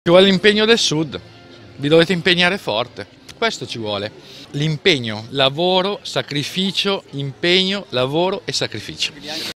Ci vuole l'impegno del Sud, vi dovete impegnare forte, questo ci vuole. L'impegno, lavoro, sacrificio, impegno, lavoro e sacrificio.